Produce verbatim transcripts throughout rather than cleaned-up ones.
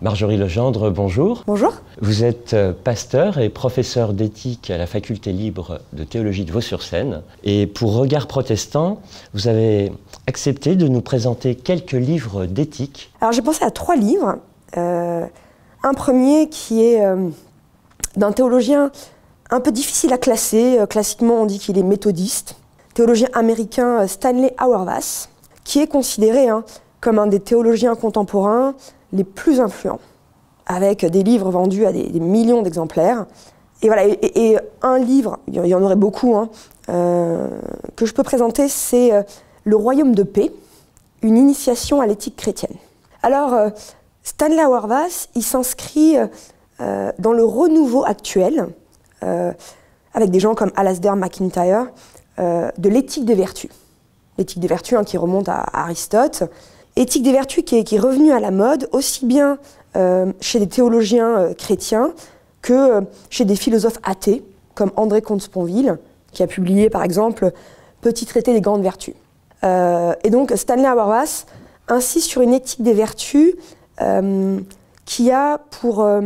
Marjorie Legendre, bonjour. Bonjour. Vous êtes pasteur et professeur d'éthique à la faculté libre de théologie de Vaux-sur-Seine. Et pour Regard Protestant, vous avez accepté de nous présenter quelques livres d'éthique. Alors j'ai pensé à trois livres. Euh, un premier qui est euh, d'un théologien un peu difficile à classer. Euh, classiquement, on dit qu'il est méthodiste. Théologien américain Stanley Auerbach, qui est considéré hein, comme un des théologiens contemporains les plus influents, avec des livres vendus à des, des millions d'exemplaires. Et voilà, et, et un livre, il y en aurait beaucoup, hein, euh, que je peux présenter, c'est euh, Le Royaume de paix, une initiation à l'éthique chrétienne. Alors, euh, Stanley Auerbach, il s'inscrit euh, dans le renouveau actuel, euh, avec des gens comme Alasdair MacIntyre, euh, de l'éthique des vertus. L'éthique des vertus hein, qui remonte à, à Aristote. Éthique des vertus qui est, qui est revenue à la mode, aussi bien euh, chez des théologiens euh, chrétiens que euh, chez des philosophes athées, comme André Comte-Sponville, qui a publié par exemple Petit traité des grandes vertus. Euh, et donc Stanley Auerbach insiste sur une éthique des vertus euh, qui a pour euh,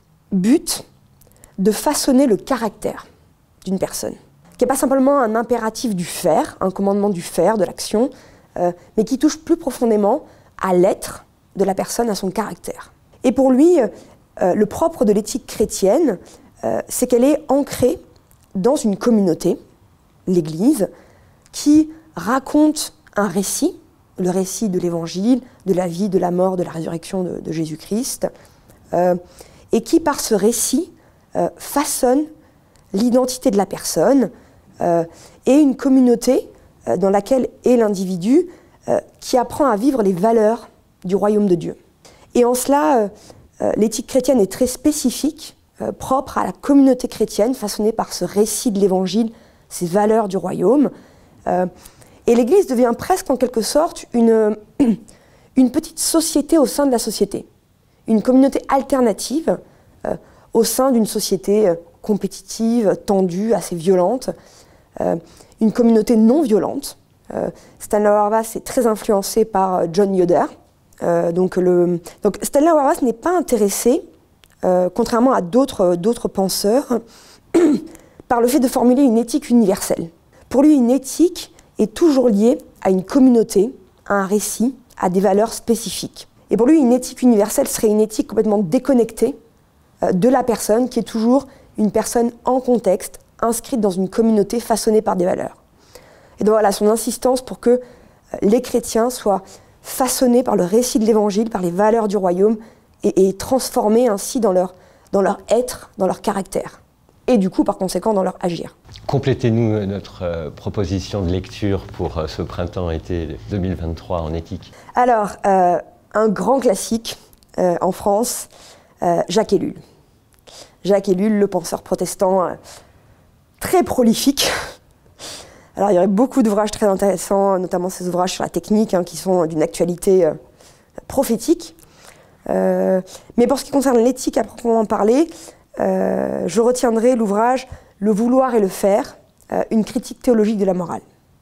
but de façonner le caractère d'une personne, qui n'est pas simplement un impératif du faire, un commandement du faire, de l'action, Euh, mais qui touche plus profondément à l'être de la personne, à son caractère. Et pour lui, euh, le propre de l'éthique chrétienne, euh, c'est qu'elle est ancrée dans une communauté, l'Église, qui raconte un récit, le récit de l'Évangile, de la vie, de la mort, de la résurrection de, de Jésus-Christ, euh, et qui, par ce récit, euh, façonne l'identité de la personne euh, et une communauté dans laquelle est l'individu euh, qui apprend à vivre les valeurs du royaume de Dieu. Et en cela, euh, euh, l'éthique chrétienne est très spécifique, euh, propre à la communauté chrétienne, façonnée par ce récit de l'Évangile, ces valeurs du royaume. Euh, et l'Église devient presque en quelque sorte une, une petite société au sein de la société, une communauté alternative euh, au sein d'une société euh, compétitive, tendue, assez violente. Euh, une communauté non violente. Euh, Stanley Auerbach est très influencé par John Yoder. Euh, donc, le, donc Stanley Auerbach n'est pas intéressé, euh, contrairement à d'autres d'autres penseurs, par le fait de formuler une éthique universelle. Pour lui, une éthique est toujours liée à une communauté, à un récit, à des valeurs spécifiques. Et pour lui, une éthique universelle serait une éthique complètement déconnectée euh, de la personne, qui est toujours une personne en contexte, inscrite dans une communauté façonnée par des valeurs. Et donc voilà, son insistance pour que les chrétiens soient façonnés par le récit de l'Évangile, par les valeurs du royaume, et, et transformés ainsi dans leur, dans leur être, dans leur caractère, et du coup, par conséquent, dans leur agir. Complétez-nous notre euh, proposition de lecture pour euh, ce printemps-été deux mille vingt-trois en éthique. Alors, euh, un grand classique euh, en France, euh, Jacques Ellul. Jacques Ellul, le penseur protestant, euh, très prolifique. Alors il y aurait beaucoup d'ouvrages très intéressants, notamment ces ouvrages sur la technique hein, qui sont d'une actualité euh, prophétique. Euh, mais pour ce qui concerne l'éthique à proprement parler, euh, je retiendrai l'ouvrage Le vouloir et le faire, euh, une critique théologique de la morale.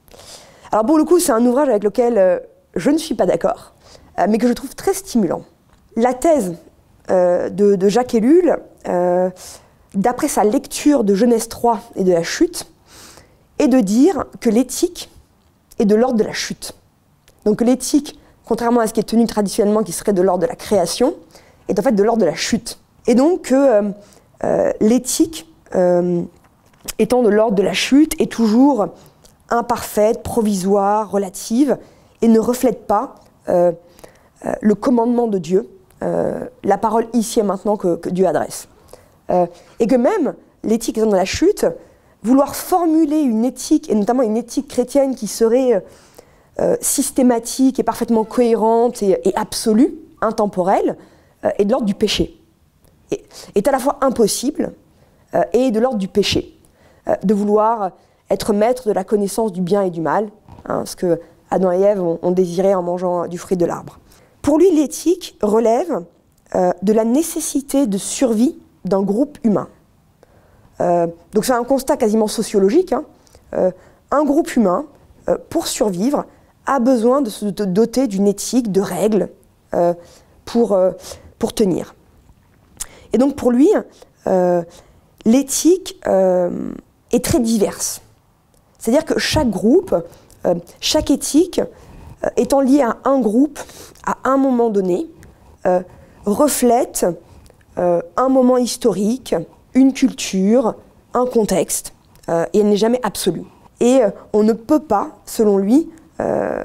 Alors pour le coup, c'est un ouvrage avec lequel euh, je ne suis pas d'accord, euh, mais que je trouve très stimulant. La thèse euh, de, de Jacques Ellul, euh, d'après sa lecture de Genèse trois et de la chute, est de dire que l'éthique est de l'ordre de la chute. Donc l'éthique, contrairement à ce qui est tenu traditionnellement, qui serait de l'ordre de la création, est en fait de l'ordre de la chute. Et donc que euh, euh, l'éthique, euh, étant de l'ordre de la chute, est toujours imparfaite, provisoire, relative, et ne reflète pas euh, euh, le commandement de Dieu, euh, la parole ici et maintenant que, que Dieu adresse. Euh, et que même l'éthique étant dans la chute, vouloir formuler une éthique, et notamment une éthique chrétienne qui serait euh, systématique et parfaitement cohérente et, et absolue, intemporelle, euh, est de l'ordre du péché. Et, est à la fois impossible euh, et de l'ordre du péché. Euh, de vouloir être maître de la connaissance du bien et du mal, hein, ce que Adam et Ève ont, ont désiré en mangeant du fruit de l'arbre. Pour lui, l'éthique relève euh, de la nécessité de survie d'un groupe humain. Euh, donc c'est un constat quasiment sociologique. Hein. Euh, un groupe humain, euh, pour survivre, a besoin de se doter d'une éthique, de règles, euh, pour, euh, pour tenir. Et donc pour lui, euh, l'éthique euh, est très diverse. C'est-à-dire que chaque groupe, euh, chaque éthique, euh, étant liée à un groupe, à un moment donné, euh, reflète euh, un moment historique, une culture, un contexte, euh, et elle n'est jamais absolue. Et euh, on ne peut pas, selon lui, euh,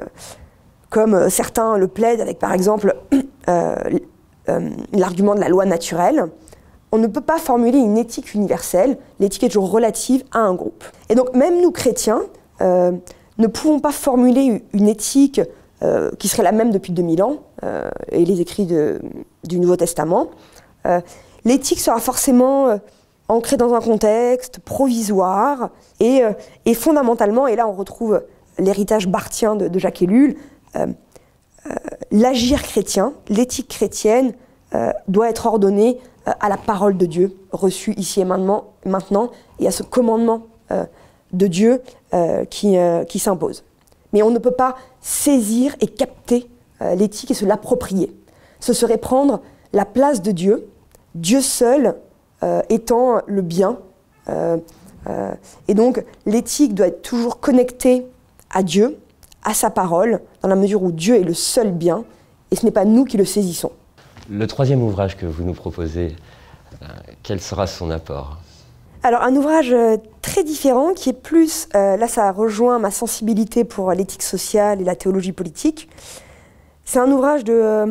comme certains le plaident avec par exemple euh, euh, l'argument de la loi naturelle, on ne peut pas formuler une éthique universelle, l'éthique est toujours relative à un groupe. Et donc même nous chrétiens euh, ne pouvons pas formuler une éthique euh, qui serait la même depuis deux mille ans, euh, et les écrits de, du Nouveau Testament. Euh, l'éthique sera forcément euh, ancrée dans un contexte provisoire et, euh, et fondamentalement, et là on retrouve l'héritage barthien de, de Jacques Ellul, euh, euh, l'agir chrétien, l'éthique chrétienne euh, doit être ordonnée euh, à la parole de Dieu, reçue ici et maintenant, maintenant et à ce commandement euh, de Dieu euh, qui, euh, qui s'impose. Mais on ne peut pas saisir et capter euh, l'éthique et se l'approprier. Ce serait prendre la place de Dieu, Dieu seul euh, étant le bien. Euh, euh, et donc l'éthique doit être toujours connectée à Dieu, à sa parole, dans la mesure où Dieu est le seul bien, et ce n'est pas nous qui le saisissons. Le troisième ouvrage que vous nous proposez, euh, quel sera son apport ? Alors un ouvrage euh, très différent, qui est plus, euh, là ça rejoint ma sensibilité pour l'éthique sociale et la théologie politique. C'est un ouvrage de, euh,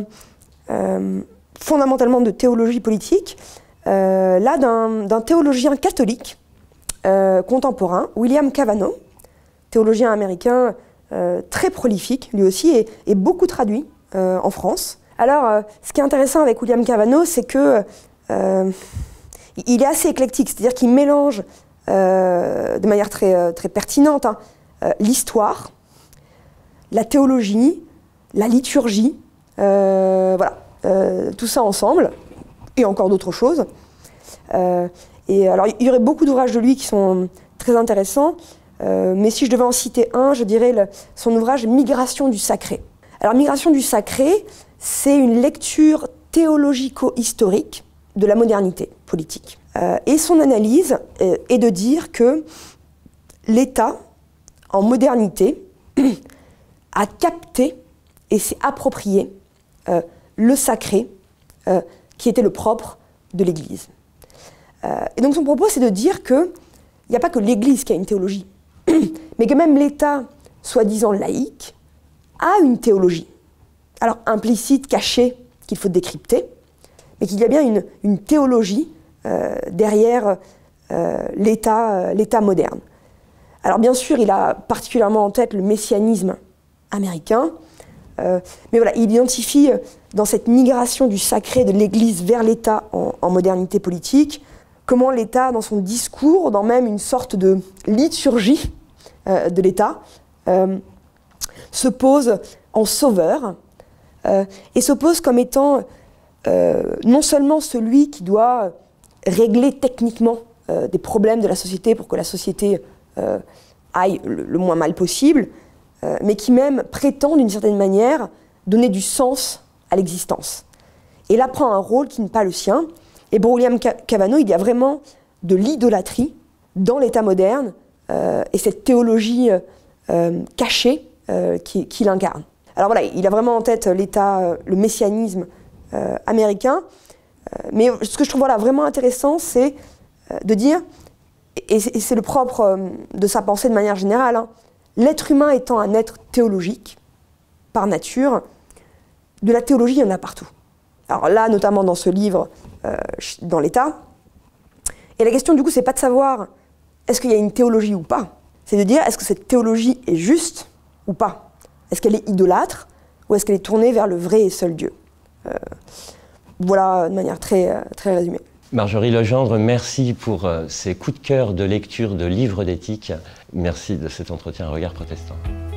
euh, fondamentalement de théologie politique, euh, là d'un, d'un théologien catholique euh, contemporain, William Cavanaugh, théologien américain euh, très prolifique, lui aussi, et, et beaucoup traduit euh, en France. Alors, euh, ce qui est intéressant avec William Cavanaugh, c'est que euh, il est assez éclectique, c'est-à-dire qu'il mélange euh, de manière très, très pertinente hein, euh, l'histoire, la théologie, la liturgie, euh, voilà, euh, tout ça ensemble, et encore d'autres choses. Euh, et alors, il y aurait beaucoup d'ouvrages de lui qui sont très intéressants. Euh, mais si je devais en citer un, je dirais le, son ouvrage « Migration du sacré ». Alors, « Migration du sacré », c'est une lecture théologico-historique de la modernité politique. Euh, et son analyse euh, est de dire que l'État, en modernité, a capté et s'est approprié euh, le sacré euh, qui était le propre de l'Église. Euh, et donc son propos, c'est de dire qu'il n'y a pas que l'Église qui a une théologie, mais que même l'État, soi-disant laïque, a une théologie. Alors implicite, cachée, qu'il faut décrypter, mais qu'il y a bien une, une théologie euh, derrière euh, l'État, euh, l'État moderne. Alors bien sûr, il a particulièrement en tête le messianisme américain, euh, mais voilà, il identifie dans cette migration du sacré de l'Église vers l'État en, en modernité politique, comment l'État, dans son discours, dans même une sorte de liturgie euh, de l'État, euh, se pose en sauveur, euh, et se pose comme étant euh, non seulement celui qui doit régler techniquement euh, des problèmes de la société pour que la société euh, aille le, le moins mal possible, euh, mais qui même prétend d'une certaine manière donner du sens à l'existence. Et là prend un rôle qui n'est pas le sien. Et pour William Cavanaugh, il y a vraiment de l'idolâtrie dans l'État moderne euh, et cette théologie euh, cachée euh, qui, qui l'incarne. Alors voilà, il a vraiment en tête l'État, euh, le messianisme euh, américain. Euh, mais ce que je trouve voilà, vraiment intéressant, c'est euh, de dire, et c'est, et c'est le propre euh, de sa pensée de manière générale, hein, l'être humain étant un être théologique, par nature, de la théologie, il y en a partout. Alors là, notamment dans ce livre, euh, dans l'État. Et la question, du coup, c'est pas de savoir est-ce qu'il y a une théologie ou pas. C'est de dire est-ce que cette théologie est juste ou pas. Est-ce qu'elle est idolâtre ou est-ce qu'elle est tournée vers le vrai et seul Dieu. euh, Voilà, de manière très, très résumée. Marjorie Legendre, merci pour euh, ces coups de cœur de lecture de livres d'éthique. Merci de cet entretien à Regard Protestant.